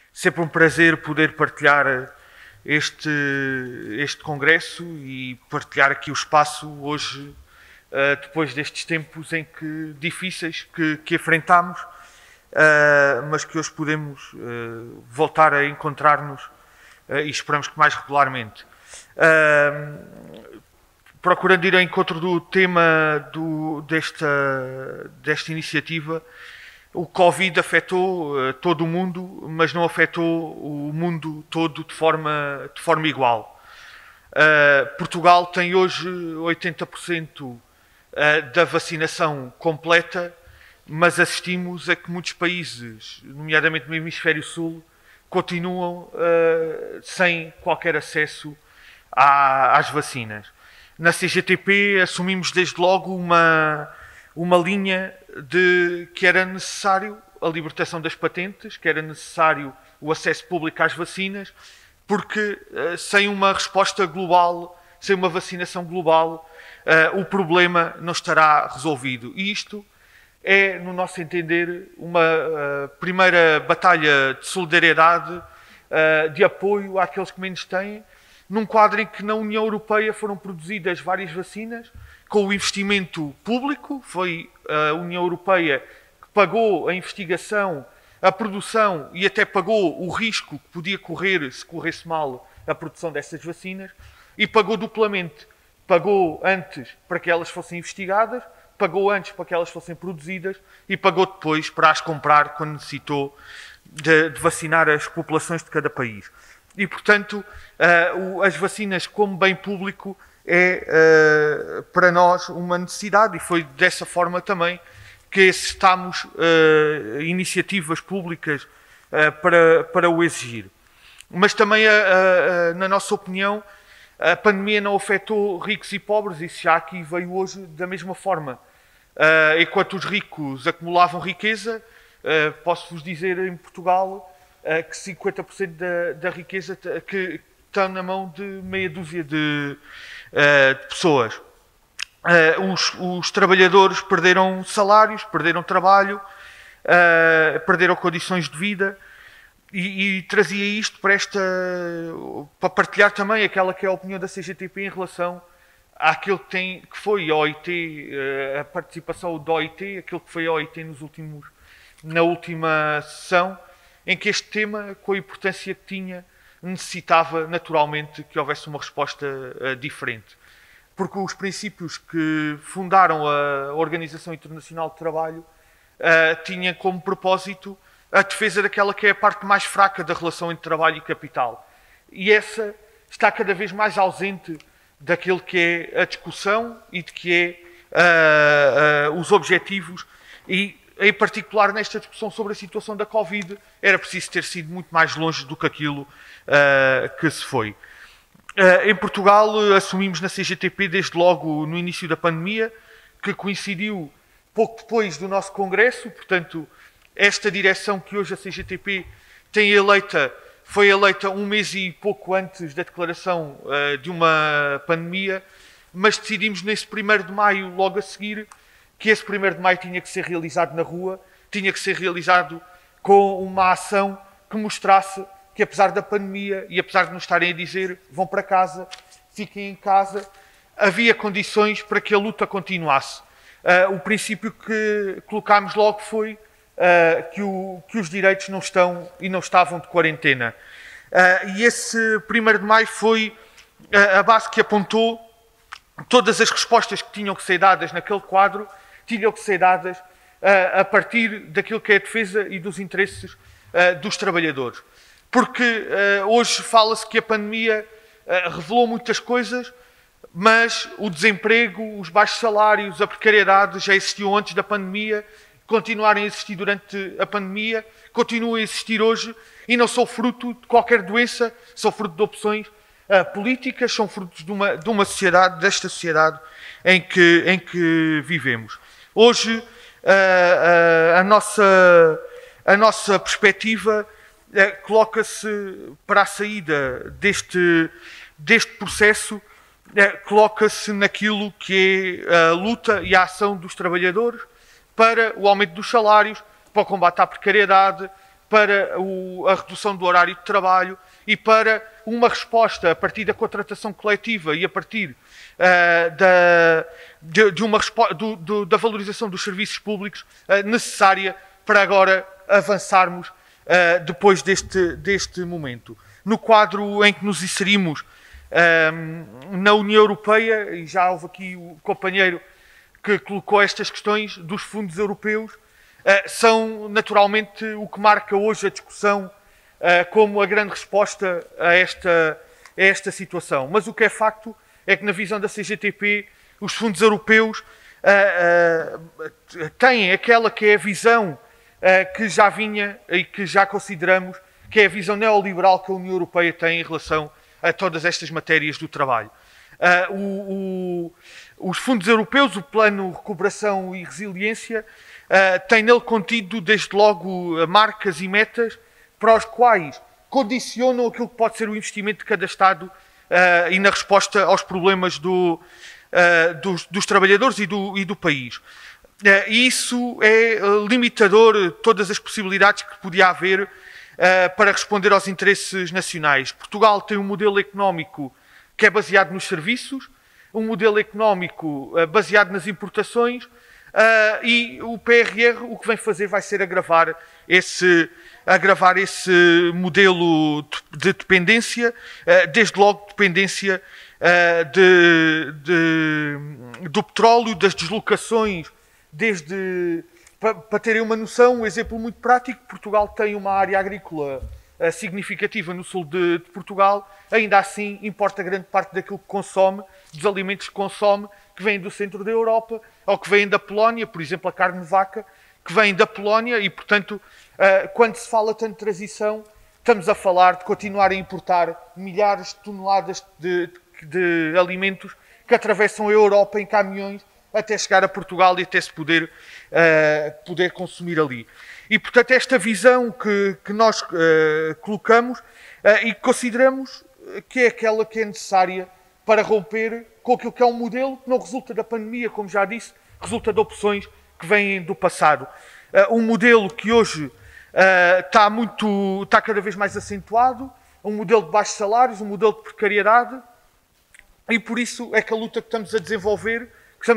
Sempre um prazer poder partilhar este congresso e partilhar aqui o espaço hoje, depois destes tempos difíceis que enfrentámos, mas que hoje podemos voltar a encontrar-nos e esperamos que mais regularmente. Procurando ir ao encontro do tema desta iniciativa, o Covid afetou todo o mundo, mas não afetou o mundo todo de forma igual. Portugal tem hoje 80% da vacinação completa, mas assistimos a que muitos países, nomeadamente no Hemisfério Sul, continuam sem qualquer acesso às vacinas. Na CGTP assumimos desde logo uma linha de que era necessário a libertação das patentes, que era necessário o acesso público às vacinas, porque sem uma resposta global, sem uma vacinação global, o problema não estará resolvido. E isto é, no nosso entender, uma primeira batalha de solidariedade, de apoio àqueles que menos têm, num quadro em que na União Europeia foram produzidas várias vacinas, com o investimento público. Foi a União Europeia que pagou a investigação, a produção e até pagou o risco que podia correr se corresse mal a produção dessas vacinas, e pagou duplamente. Pagou antes para que elas fossem investigadas, pagou antes para que elas fossem produzidas e pagou depois para as comprar quando necessitou de vacinar as populações de cada país. E, portanto, as vacinas como bem público é para nós uma necessidade, e foi dessa forma também que exercitamos iniciativas públicas para o exigir. Mas também, na nossa opinião, a pandemia não afetou ricos e pobres, isso já aqui veio hoje da mesma forma. Enquanto os ricos acumulavam riqueza, posso-vos dizer em Portugal que 50% da riqueza que está na mão de meia dúzia de pessoas. Os trabalhadores perderam salários, perderam trabalho, perderam condições de vida, e trazia isto para partilhar também aquela que é a opinião da CGTP em relação àquilo que foi a OIT, a participação da OIT, aquilo que foi a OIT na última sessão, em que este tema, com a importância que tinha, necessitava naturalmente que houvesse uma resposta diferente. Porque os princípios que fundaram a Organização Internacional de Trabalho tinham como propósito a defesa daquela que é a parte mais fraca da relação entre trabalho e capital. E essa está cada vez mais ausente daquilo que é a discussão e de que é os objetivos, e em particular nesta discussão sobre a situação da Covid, era preciso ter sido muito mais longe do que aquilo que se foi. Em Portugal, assumimos na CGTP, desde logo no início da pandemia, que coincidiu pouco depois do nosso congresso, portanto, esta direção que hoje a CGTP foi eleita um mês e pouco antes da declaração de uma pandemia, mas decidimos nesse 1º de maio, logo a seguir, que esse 1º de maio tinha que ser realizado na rua, tinha que ser realizado com uma ação que mostrasse que, apesar da pandemia e apesar de nos estarem a dizer vão para casa, fiquem em casa, havia condições para que a luta continuasse. O princípio que colocámos logo foi que os direitos não estão e não estavam de quarentena. E esse 1º de maio foi a base que apontou todas as respostas que tinham que ser dadas naquele quadro, tinham que ser dadas a partir daquilo que é a defesa e dos interesses dos trabalhadores. Porque hoje fala-se que a pandemia revelou muitas coisas, mas o desemprego, os baixos salários, a precariedade já existiam antes da pandemia, continuaram a existir durante a pandemia, continuam a existir hoje, e não são fruto de qualquer doença, são fruto de opções políticas, são frutos de uma sociedade, desta sociedade em que vivemos. Hoje, a nossa perspectiva coloca-se para a saída deste processo, coloca-se naquilo que é a luta e a ação dos trabalhadores para o aumento dos salários, para o combate à precariedade, para a redução do horário de trabalho e para uma resposta a partir da contratação coletiva e a partir da valorização dos serviços públicos necessária para agora avançarmos depois deste momento. No quadro em que nos inserimos na União Europeia, e já houve aqui o companheiro que colocou estas questões dos fundos europeus, são naturalmente o que marca hoje a discussão como a grande resposta a esta situação. Mas o que é facto é que na visão da CGTP os fundos europeus têm aquela que é a visão que já vinha e que já consideramos que é a visão neoliberal que a União Europeia tem em relação a todas estas matérias do trabalho. Os fundos europeus, o Plano de Recuperação e Resiliência, tem nele contido, desde logo, marcas e metas para os quais condicionam aquilo que pode ser o investimento de cada Estado e na resposta aos problemas dos trabalhadores e do país. E isso é limitador de todas as possibilidades que podia haver para responder aos interesses nacionais. Portugal tem um modelo económico que é baseado nos serviços, um modelo económico baseado nas importações, e o PRR o que vem fazer vai ser agravar esse modelo de dependência, desde logo dependência do petróleo, das deslocações, para terem uma noção, um exemplo muito prático, Portugal tem uma área agrícola significativa no sul de Portugal, ainda assim importa grande parte daquilo que consome, dos alimentos que consome, que vêm do centro da Europa, ou que vêm da Polónia, por exemplo, a carne de vaca, que vem da Polónia, e, portanto, quando se fala tanto de transição, estamos a falar de continuar a importar milhares de toneladas de alimentos que atravessam a Europa em caminhões até chegar a Portugal e até se poder consumir ali. E, portanto, esta visão que nós colocamos e que consideramos que é aquela que é necessária para romper com aquilo que é um modelo que não resulta da pandemia, como já disse, resulta de opções que vêm do passado. Um modelo que hoje está cada vez mais acentuado, um modelo de baixos salários, um modelo de precariedade, e por isso é que a luta que estamos a desenvolver,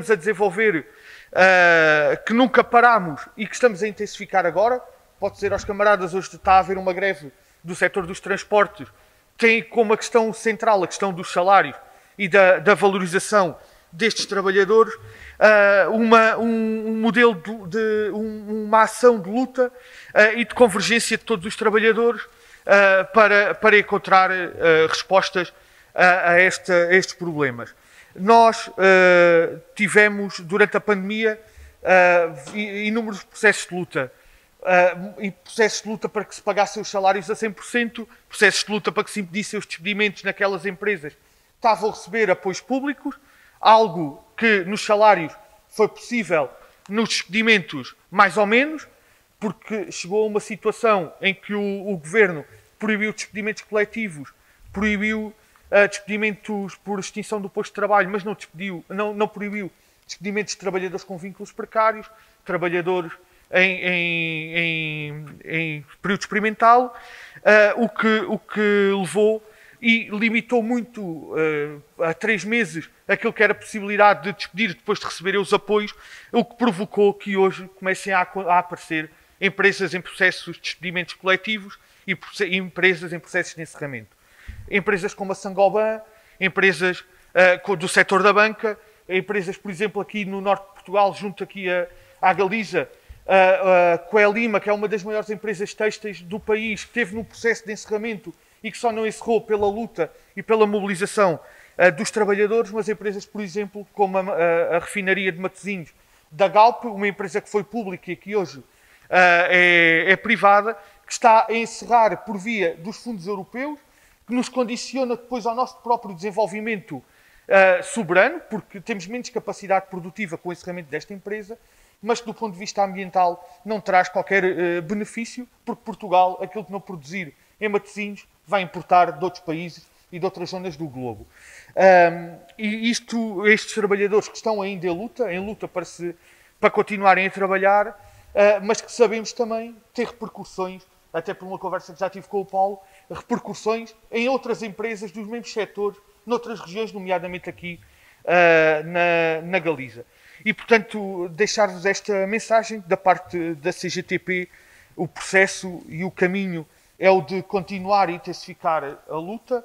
que nunca paramos e que estamos a intensificar agora, pode ser aos camaradas, hoje está a haver uma greve do setor dos transportes, tem como a questão central a questão dos salários e da valorização destes trabalhadores, um modelo uma ação de luta e de convergência de todos os trabalhadores para encontrar respostas a estes problemas. Nós tivemos, durante a pandemia, inúmeros processos de luta. E processos de luta para que se pagassem os salários a 100%, processos de luta para que se impedissem os despedimentos naquelas empresas que estavam a receber apoios públicos, algo que nos salários foi possível, nos despedimentos mais ou menos, porque chegou a uma situação em que o Governo proibiu despedimentos coletivos, proibiu despedimentos por extinção do posto de trabalho, mas não proibiu despedimentos de trabalhadores com vínculos precários, trabalhadores em período experimental, o que levou e limitou muito a 3 meses aquilo que era a possibilidade de despedir depois de receberem os apoios, o que provocou que hoje comecem a aparecer empresas em processos de despedimentos coletivos e empresas em processos de encerramento. Empresas como a Saint-Gobain, empresas do setor da banca, empresas, por exemplo, aqui no norte de Portugal, junto aqui à Galiza, a Coelima, que é uma das maiores empresas têxteis do país, que esteve num processo de encerramento e que só não encerrou pela luta e pela mobilização dos trabalhadores, mas empresas, por exemplo, como a refinaria de Matosinhos da Galp, uma empresa que foi pública e que hoje é privada, que está a encerrar por via dos fundos europeus, que nos condiciona depois ao nosso próprio desenvolvimento soberano, porque temos menos capacidade produtiva com o encerramento desta empresa, mas que do ponto de vista ambiental não traz qualquer benefício, porque Portugal, aquilo que não produzir em Matosinhos, vai importar de outros países e de outras zonas do globo. E estes trabalhadores que estão ainda em luta para continuarem a trabalhar, mas que sabemos também ter repercussões até por uma conversa que já tive com o Paulo, repercussões em outras empresas dos mesmos setores, noutras regiões, nomeadamente aqui na Galiza. E, portanto, deixar-vos esta mensagem da parte da CGTP. O processo e o caminho é o de continuar a intensificar a luta,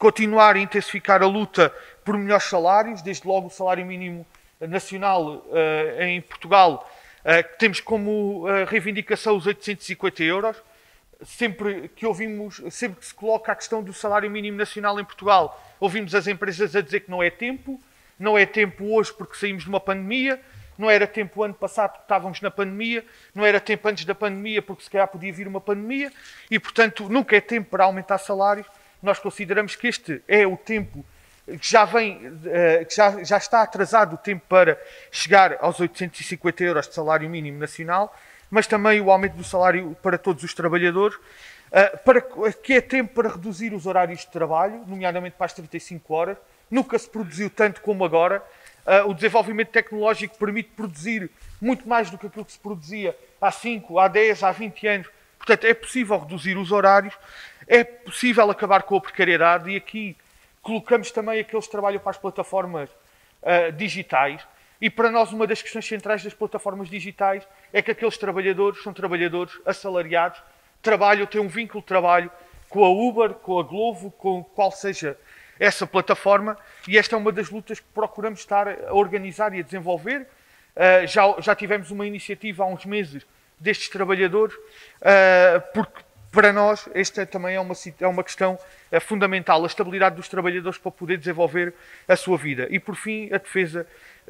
por melhores salários, desde logo o salário mínimo nacional em Portugal, que temos como reivindicação os 850 euros. Sempre que se coloca a questão do salário mínimo nacional em Portugal, ouvimos as empresas a dizer que não é tempo hoje porque saímos de uma pandemia, não era tempo ano passado porque estávamos na pandemia, não era tempo antes da pandemia porque se calhar podia vir uma pandemia e, portanto, nunca é tempo para aumentar salários. Nós consideramos que este é o tempo que já está atrasado o tempo para chegar aos 850 euros de salário mínimo nacional, mas também o aumento do salário para todos os trabalhadores, que é tempo para reduzir os horários de trabalho, nomeadamente para as 35 horas. Nunca se produziu tanto como agora. O desenvolvimento tecnológico permite produzir muito mais do que aquilo que se produzia há 5, há 10, há 20 anos. Portanto, é possível reduzir os horários, é possível acabar com a precariedade e aqui colocamos também aqueles que trabalham para as plataformas digitais. E para nós uma das questões centrais das plataformas digitais é que aqueles trabalhadores são trabalhadores assalariados, têm um vínculo de trabalho com a Uber, com a Glovo, com qual seja essa plataforma, e esta é uma das lutas que procuramos estar a organizar e a desenvolver. Já tivemos uma iniciativa há uns meses destes trabalhadores, porque para nós esta também é uma questão fundamental, a estabilidade dos trabalhadores para poder desenvolver a sua vida. E por fim, a defesa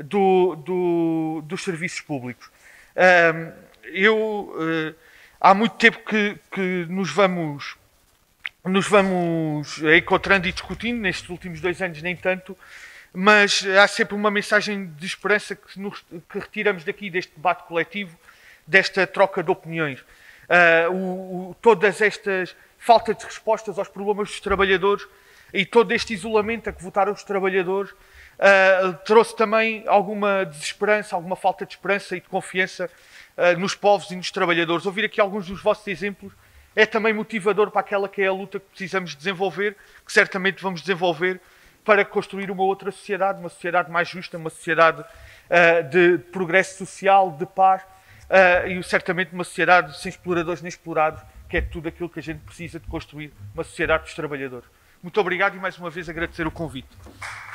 dos serviços públicos. Há muito tempo que nos vamos encontrando e discutindo, nestes últimos 2 anos nem tanto, mas há sempre uma mensagem de esperança que retiramos daqui deste debate coletivo, desta troca de opiniões. Todas estas faltas de respostas aos problemas dos trabalhadores e todo este isolamento a que votaram os trabalhadores trouxe também alguma desesperança, alguma falta de esperança e de confiança nos povos e nos trabalhadores. Ouvir aqui alguns dos vossos exemplos é também motivador para aquela que é a luta que precisamos desenvolver, que certamente vamos desenvolver para construir uma outra sociedade, uma sociedade mais justa, uma sociedade de progresso social, de paz, e certamente uma sociedade sem exploradores nem explorados, que é tudo aquilo que a gente precisa de construir, uma sociedade dos trabalhadores. Muito obrigado e mais uma vez agradecer o convite.